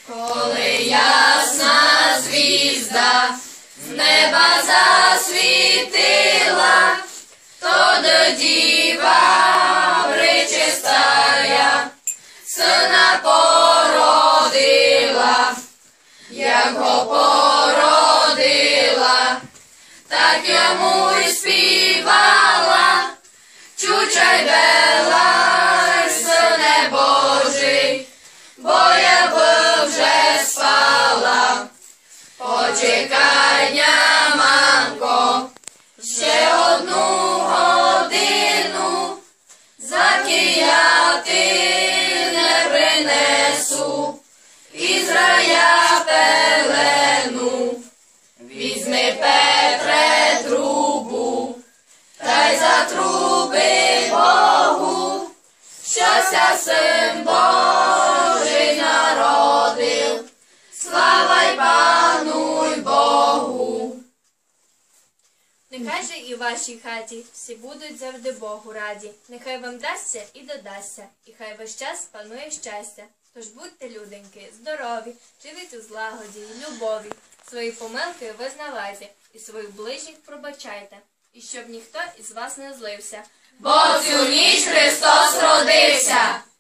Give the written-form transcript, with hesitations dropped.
Коли ясна звізда з неба засвітила, то до діва пречистая сина породила. Як го породила, так йому й співала, чучай белай, сине Божий, бо я би вже спала. Почекай, мамко, ще одну годину, заки я ти не принесу із рая пелену. Візьми, Петре, трубу, та й затруби Богу, щося син Божий народив, слава й пануй Богу. Нехай же і в вашій хаті всі будуть завжди Богу раді. Нехай вам дасться і додасться, і хай весь час панує щастя. Тож будьте, люденьки, здорові, живіть у злагоді й любові. Свої помилки визнавайте і своїх ближніх пробачайте. І щоб ніхто із вас не злився. Бо цю ніч Христос родився.